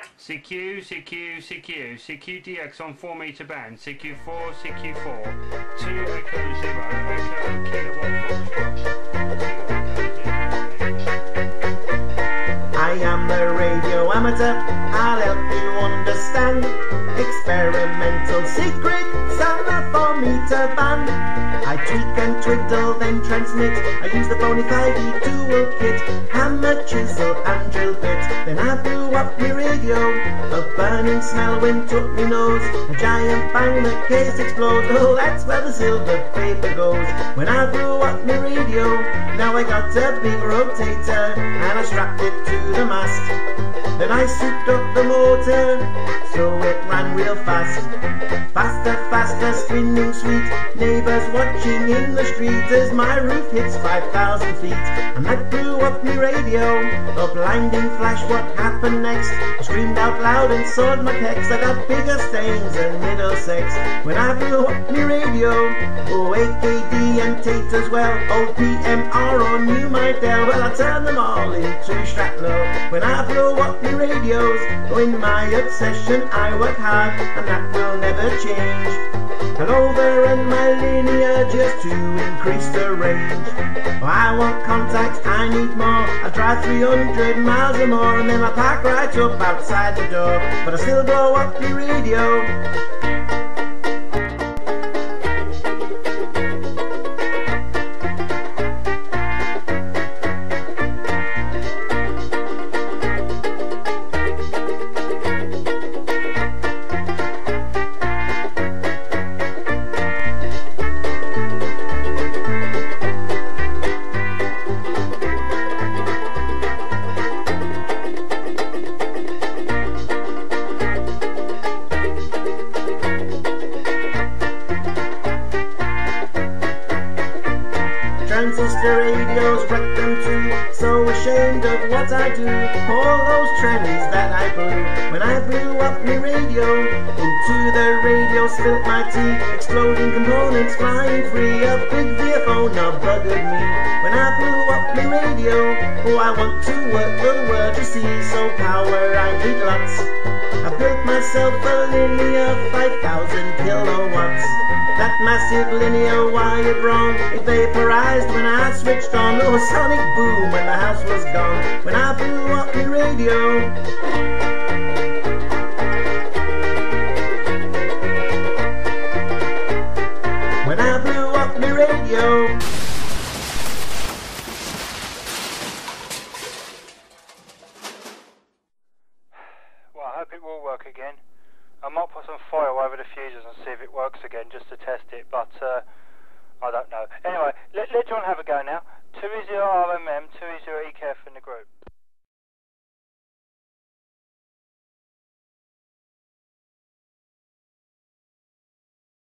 CQ, CQ, CQ, CQDX on 4 meter band, CQ4, CQ4, 2 Echo 0, Echo Kilowatt Foxtrot. I am a radio amateur, I'll help you understand. Experimental secret, sound a 4 meter band. I tweak and twiddle, then transmit. I use the phony 5E dual kit, hammer, chisel and drill bit. Then I blew up my radio, a burning smell went up my nose. A giant bang, the case explodes. Oh, that's where the silver paper goes. When I blew up my radio, now I got a big rotator, and I strapped it to the mast. Then I souped up the motor, so it ran real fast. Faster, faster, spinning sweet. Neighbours watching in the street as my roof hits 5,000 feet. And that blew up me radio. A blinding flash, what happened next? I screamed out loud and sawed my pecs. I got bigger stains than Middlesex when I blew up me radio. Oh, AKD and Tate as well. Old PMR or New Midell. Well, I turned them all into shrapnel when I blew up me radios. Oh, in my obsession I work hard, and that will never change. And overrun my linear just to increase the range. Oh, I want contacts, I need more. I drive 300 miles or more, and then I park right up outside the door. But I still blow up the radio. Transistor radios, wreck them too. So ashamed of what I do. All those trannies that I blew when I blew up me radio. Into the radio spilt my tea. Exploding components flying free. A big VFO now buggered me when I blew up me radio. Oh, I want to work the world, you see. So power I need lots. I built myself a linear 5,000 kilowatts. That massive linear wired wrong, it vaporized when I switched on. Oh, sonic boom when the house was gone, when I blew up the radio. When I blew up the radio. Well, I hope it will work again. I might put some foil over the fuses and see if it works again, just to test it, but I don't know. Anyway, let John have a go now. 2E0 RMM, 2E0 EKF in the group.